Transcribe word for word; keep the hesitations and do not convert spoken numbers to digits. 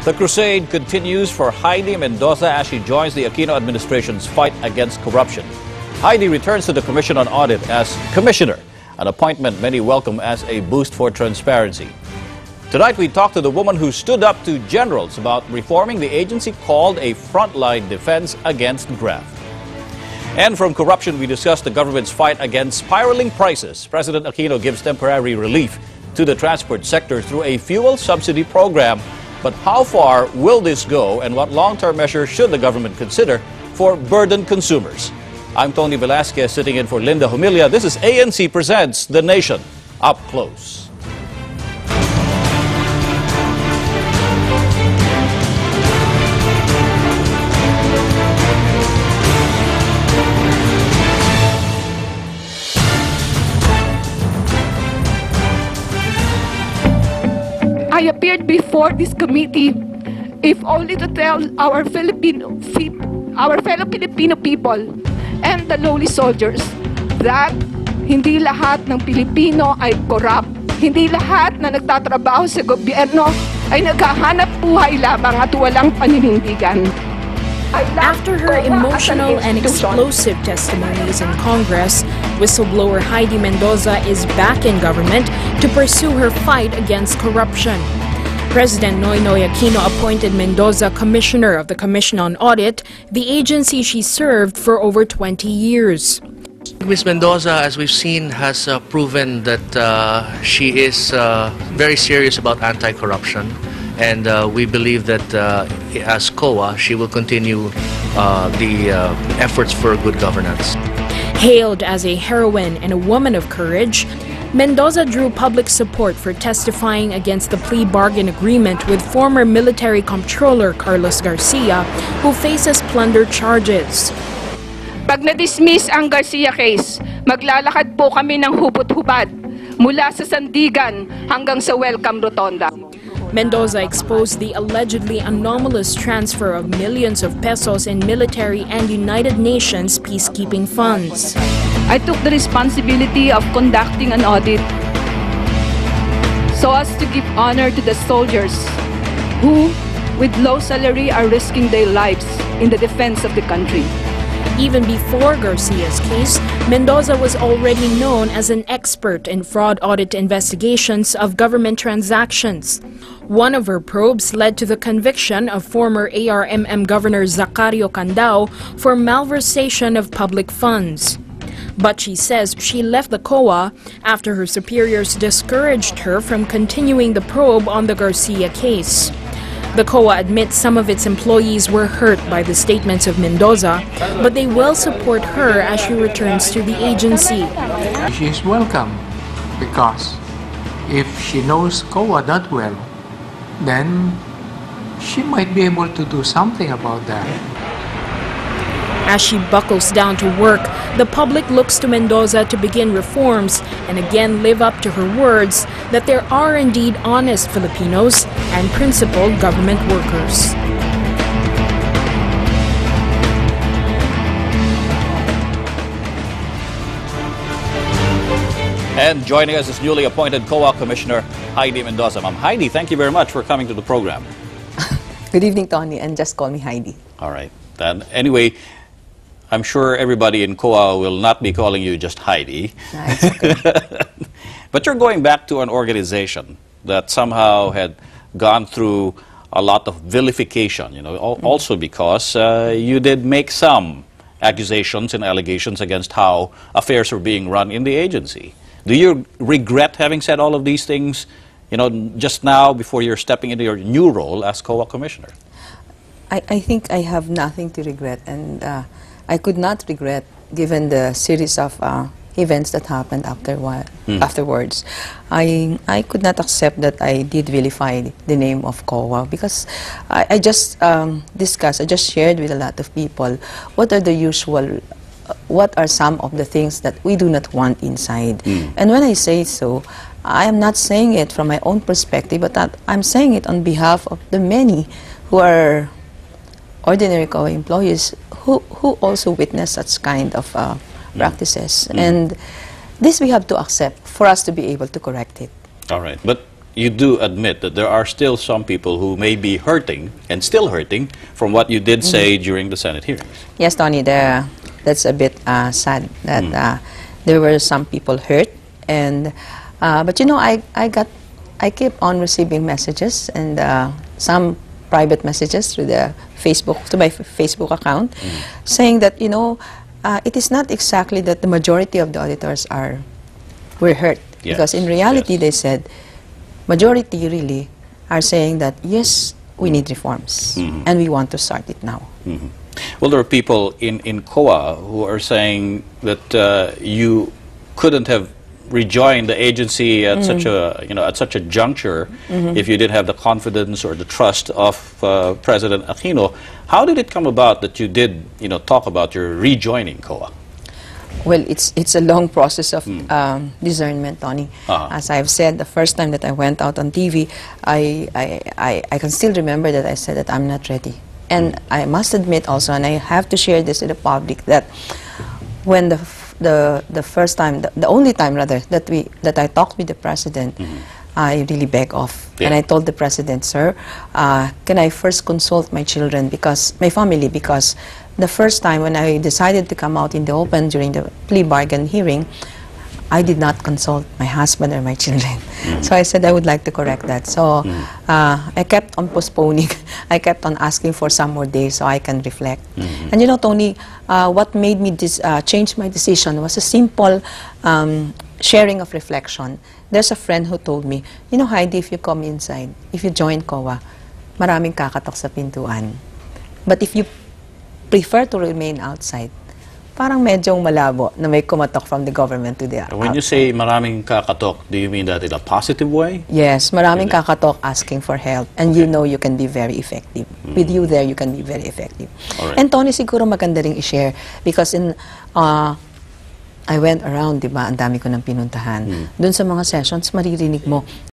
The crusade continues for Heidi Mendoza as she joins the Aquino administration's fight against corruption. Heidi returns to the Commission on Audit as commissioner, an appointment many welcome as a boost for transparency. Tonight we talk to the woman who stood up to generals about reforming the agency called a frontline defense against graft. And from corruption, we discuss the government's fight against spiraling prices. President Aquino gives temporary relief to the transport sector through a fuel subsidy program. But how far will this go, and what long-term measures should the government consider for burdened consumers? I'm Tony Velasquez, sitting in for Linda Humilia. This is A N C Presents The Nation Up Close. I appeared before this committee, if only to tell our Filipino, our fellow Filipino people and the lowly soldiers that hindi lahat ng Pilipino ay corrupt. Hindi lahat na nagtatrabaho sa gobyerno ay naghahanap buhay lamang at walang paninindigan. After her emotional and explosive testimonies in Congress, whistleblower Heidi Mendoza is back in government to pursue her fight against corruption. President Noynoy Aquino appointed Mendoza commissioner of the Commission on Audit, the agency she served for over twenty years. Miz Mendoza, as we've seen, has uh, proven that uh, she is uh, very serious about anti-corruption. And uh, we believe that uh, as C O A, she will continue uh, the uh, efforts for good governance. Hailed as a heroine and a woman of courage, Mendoza drew public support for testifying against the plea bargain agreement with former military comptroller Carlos Garcia, who faces plunder charges. Pag na-dismiss ang Garcia case, maglalakad po kami ng hubot-hubad mula sa Sandigan hanggang sa Welcome Rotonda. Mendoza exposed the allegedly anomalous transfer of millions of pesos in military and United Nations peacekeeping funds. I took the responsibility of conducting an audit so as to give honor to the soldiers who, with low salary, are risking their lives in the defense of the country. Even before Garcia's case, Mendoza was already known as an expert in fraud audit investigations of government transactions. One of her probes led to the conviction of former A R M M Governor Zacario Candao for malversation of public funds. But she says she left the C O A after her superiors discouraged her from continuing the probe on the Garcia case. The C O A admits some of its employees were hurt by the statements of Mendoza, but they will support her as she returns to the agency. She is welcome because if she knows C O A that well, then she might be able to do something about that. As she buckles down to work, the public looks to Mendoza to begin reforms and again live up to her words that there are indeed honest Filipinos and principled government workers. And joining us is newly appointed C O A Commissioner Heidi Mendoza. Ma'am Heidi, thank you very much for coming to the program. Good evening, Tony, and just call me Heidi. All right. Then anyway, I'm sure everybody in C O A will not be calling you just Heidi. Nah, it's okay. But you're going back to an organization that somehow had gone through a lot of vilification, you know, al- mm. also because uh, you did make some accusations and allegations against how affairs were being run in the agency. Do you regret having said all of these things, you know, just now before you're stepping into your new role as C O A Commissioner? I, I think I have nothing to regret, and uh, I could not regret given the series of uh, events that happened after mm. afterwards. I, I could not accept that I did vilify the name of C O A because I, I just um, discussed, I just shared with a lot of people what are the usual, uh, what are some of the things that we do not want inside. Mm. And when I say so, I am not saying it from my own perspective, but that I'm saying it on behalf of the many who are ordinary C O A employees who, who also witness such kind of uh, mm. practices. Mm. And this we have to accept for us to be able to correct it. All right. But you do admit that there are still some people who may be hurting and still hurting from what you did say mm-hmm. during the Senate hearings. Yes, Tony, the, that's a bit uh, sad that mm. uh, there were some people hurt, and uh, but you know, I I got I keep on receiving messages and uh, some private messages through the Facebook to my Facebook account, mm. saying that you know uh, it is not exactly that the majority of the auditors are were hurt, yes. because in reality yes. they said majority really are saying that yes, we need reforms mm-hmm. and we want to start it now. Mm-hmm. Well, there are people in in C O A who are saying that uh, you couldn't have rejoined the agency at mm. such a you know at such a juncture mm-hmm. if you didn't have the confidence or the trust of uh, President Aquino. How did it come about that you did you know talk about your rejoining C O A? Well, it's it's a long process of mm. um, discernment, Tony. Uh-huh. As I've said, the first time that I went out on T V, I I, I I can still remember that I said that I'm not ready. And mm. I must admit also, and I have to share this with the public, that when the the the first time, the, the only time rather that we that I talked with the president, mm-hmm. I really begged off, yeah. and I told the president, sir, uh, can I first consult my children because my family because the first time when I decided to come out in the open during the plea bargain hearing, I did not consult my husband or my children. Mm-hmm. So I said I would like to correct that. So mm-hmm. uh, I kept on postponing. I kept on asking for some more days so I can reflect. Mm-hmm. And you know, Tony, uh, what made me dis uh, change my decision was a simple um, sharing of reflection. There's a friend who told me, you know, Heidi, if you come inside, if you join C O A, maraming kakatok sa pintuan. But if you prefer to remain outside, parang medyong malabo na may kumatok from the government to the outside. When you say maraming kakatok, do you mean that in a positive way? Yes, maraming really? kakatok asking for help, and okay. you know you can be very effective. Mm. With you there, you can be very effective. Right. And Tony, siguro maganda ring i-share because in uh, I went around, di ba, ang dami ko nang pinuntahan. Mm. Doon sa mga sessions, maririnig mo,